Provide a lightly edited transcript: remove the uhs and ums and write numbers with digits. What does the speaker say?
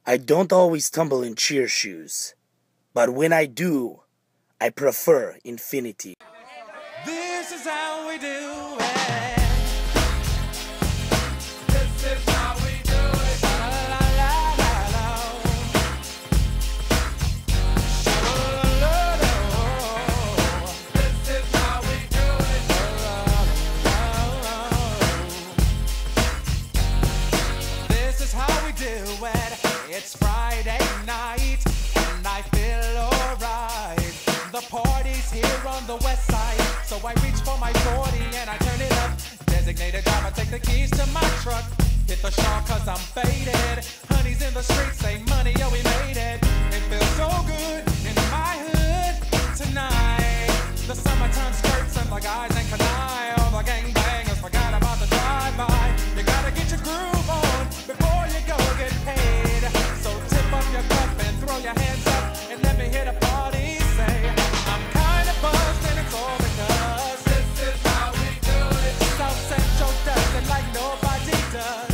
I don't always tumble in cheer shoes, but when I do, I prefer infinity. This is how we do it. This is how we do it. La la la la la. This is how we do it. This is how we do it. It's Friday night and I feel alright. The party's here on the west side, so I reach for my 40 and I turn it up. Designated driver, take the keys to my truck. Hit the shop cause I'm faded. Honey's in the streets, say money, yo, we made it. It feels so good in my hood tonight. The summertime skirts and the guys ain't canine. All the gangbangers forgot about the drive-by. You gotta get your groove on before you go get paid. So tip up your cup and throw your hands up and let me hear the party say, I'm kinda buzzed and it's all because This is how we do it. South Central does it like nobody does.